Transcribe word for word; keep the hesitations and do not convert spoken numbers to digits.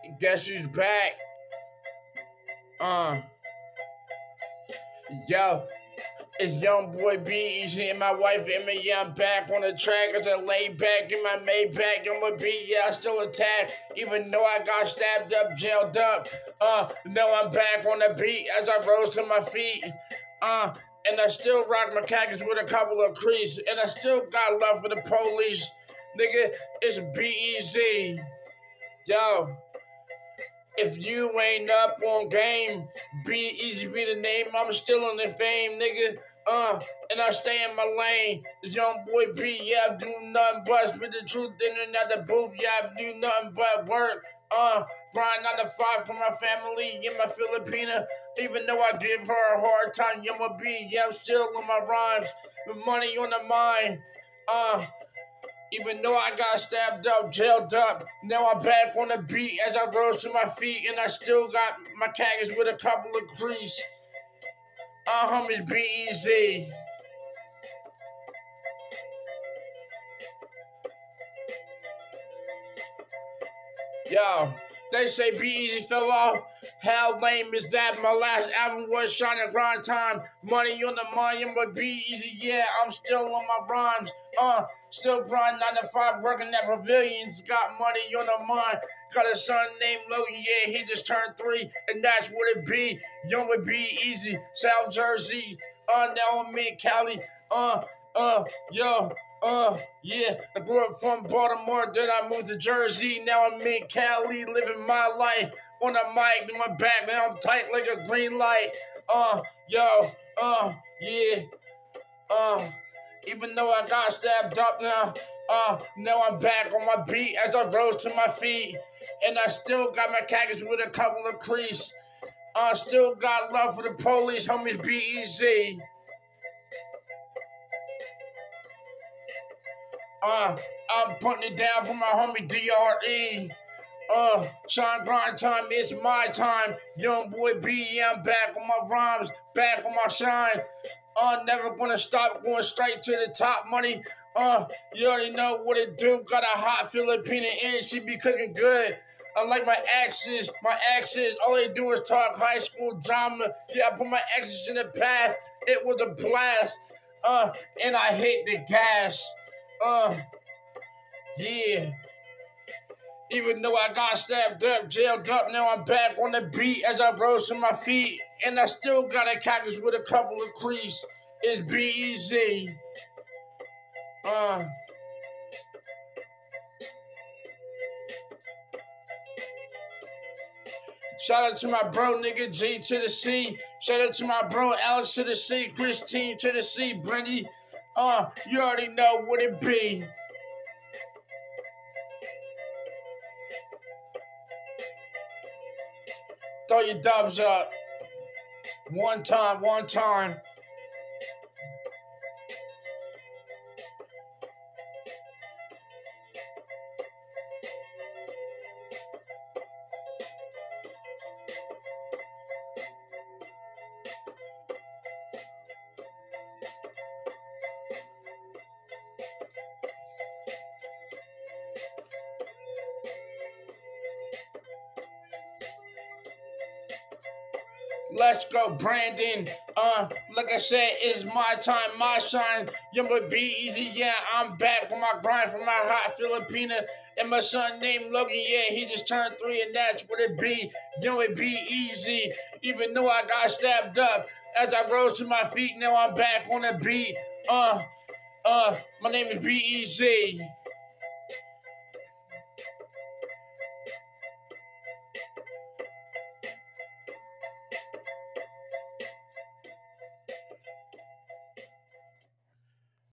Guess who's back? Uh, yo, it's young boy B Easy and my wife Emma. Yeah, I'm back on the track as I lay back in my Maybach. I'm gonna be, yeah, I still attack, even though I got stabbed up, jailed up. Uh, now I'm back on the beat as I rose to my feet. Uh, and I still rock my khakis with a couple of crease, and I still got love for the police. Nigga, it's B Easy. Yo. If you ain't up on game, be easy be the name. I'm still in the fame, nigga. Uh, and I stay in my lane. This young boy B, yeah, I do nothing but spit the truth in and out the booth. Yeah, I do nothing but work. Uh, grind nine to five for my family in my Filipina. Even though I give her a hard time, yeah, I'm B, yeah, I'm still on my rhymes. With money on the mind. Uh. Even though I got stabbed up, jailed up, now I'm back on the beat as I rose to my feet, and I still got my khakis with a couple of crease. Uh, homies, be easy. Yo, they say Be Easy fell off. How lame is that? My last album was Shining Grind Time. Money on the mind, but Be Easy, yeah, I'm still on my rhymes. Uh, still grind nine to five, working at pavilions. Got money on the mind. Got a son named Logan, yeah, he just turned three, and that's what it be. Young would Be Easy, South Jersey. Uh, now I'm in Cali. Uh, uh, yo. Uh, yeah, I grew up from Baltimore, then I moved to Jersey. Now I'm in Cali, living my life. On the mic, in my back, now I'm tight like a green light. Uh, yo, uh, yeah, uh, even though I got stabbed up now, uh, now I'm back on my beat as I rose to my feet. And I still got my khakis with a couple of crease. I uh, still got love for the police, homies, Be Easy. Uh, I'm putting it down for my homie D R E. Uh, Shine Grind Time, it's my time. Young boy B, yeah, I'm back on my rhymes, back on my shine. Uh, never gonna stop, going straight to the top, money. Uh, you already know what it do. Got a hot Filipina in, she be cooking good. Unlike my exes, my exes, all they do is talk high school drama. Yeah, I put my exes in the past, it was a blast. Uh, and I hit the gas. Uh, yeah. Even though I got stabbed up, jailed up, now I'm back on the beat as I rose to my feet. And I still got a khakis with a couple of crease. It's Be Easy. Uh. Shout out to my bro, nigga, G to the C. Shout out to my bro, Alex to the C. Christine to the C. Brandy. Uh, you already know what it be. Throw your dubs up. One time, one time. Let's go, Brandon. Uh, like I said, it's my time, my shine. You would Be Easy, yeah. I'm back on my grind for my hot Filipina. And my son named Logan, yeah, he just turned three, and that's what it be. You would Be Easy. Even though I got stabbed up, as I rose to my feet, now I'm back on the beat. Uh, uh, my name is Be Easy.